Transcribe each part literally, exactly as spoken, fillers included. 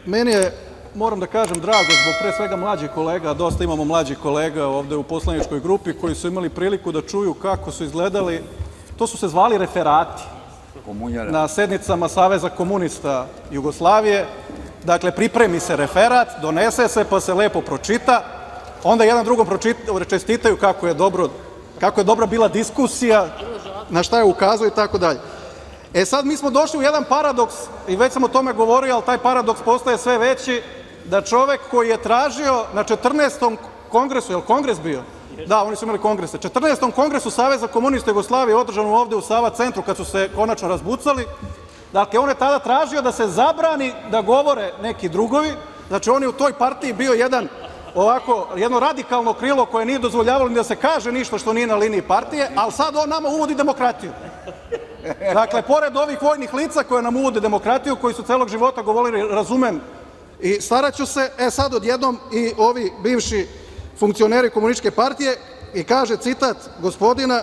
Meni je, moram da kažem, drago zbog pre svega mlađih kolega, dosta imamo mlađih kolega ovde u poslaničkoj grupi koji su imali priliku da čuju kako su izgledali, to su se zvali referati na sednicama Saveza komunista Jugoslavije. Dakle, pripremi se referat, donese se, pa se lepo pročita, onda jedan drugom čestitaju kako je dobro, kako je dobra bila diskusija, na šta je ukazao i tako dalje. E sad, mi smo došli u jedan paradoks i već sam o tome govorio, ali taj paradoks postaje sve veći, da čovek koji je tražio na četrnaestom kongresu, je li kongres bio? Da, oni su imali kongrese. četrnaestom kongresu Saveza komunista Jugoslavije održanom ovde u Sava centru kad su se konačno razbucali, dakle, on je tada tražio da se zabrani da govore neki drugovi, znači on je u toj partiji bio jedan ovako, jedno radikalno krilo koje nije dozvoljavalo ni da se kaže ništa što nije na liniji partije, ali sad on nama uvodi demokratiju. Dakle, pored ovih vojnih lica koje nam uvode demokratiju, koji su celog života govorili razumem i staraću se, e sad odjednom i ovi bivši funkcioneri komunističke partije i kaže citat gospodina,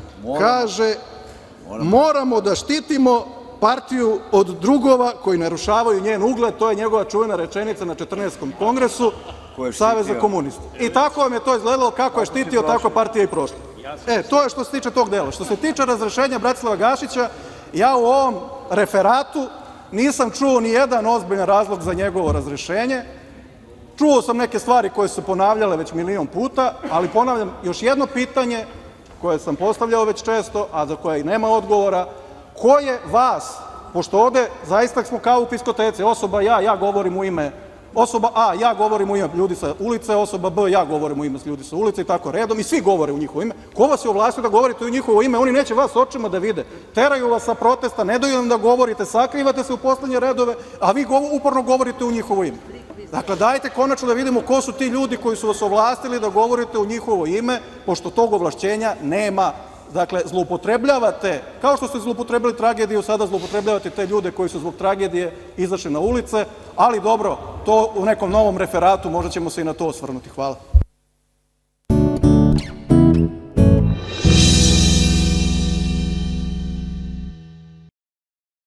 kaže moramo da štitimo partiju od drugova koji narušavaju njen ugled, to je njegova čuvena rečenica na četrnaestom kongresu Saveza komunista. I tako vam je to izgledalo, kako je štitio, tako partija i prošla. E, to je što se tiče tog dela. Što se tiče razrešenja Bratislava Gašića, ja u ovom referatu nisam čuo ni jedan ozbiljan razlog za njegovo razrešenje. Čuo sam neke stvari koje su se ponavljale već milion puta, ali ponavljam još jedno pitanje koje sam postavljao već često, a za koje nema odgovora. Ko je vas, pošto ovde zaista smo kao u piskoteci, osoba ja, ja govorim u ime, osoba A, ja govorim u ime ljudi sa ulice, osoba B, ja govorim u ime ljudi sa ulice i tako redom i svi govore u njihovo ime. Ko vas je ovlastio da govorite u njihovo ime? Oni neće vas očima da vide. Teraju vas sa protesta, ne daju vam da govorite, sakrivate se u poslednje redove, a vi uporno govorite u njihovo ime. Dakle, dajte konačno da vidimo ko su ti ljudi koji su vas ovlastili da govorite u njihovo ime, pošto tog ovlašćenja nema. Dakle, zloupotrebljavate, kao što ste zloupotrebili tragediju, sada zloupotrebljavate te ljude koji su zbog tragedije izašli na ulice, ali dobro, to u nekom novom referatu možda ćemo se i na to osvrnuti. Hvala.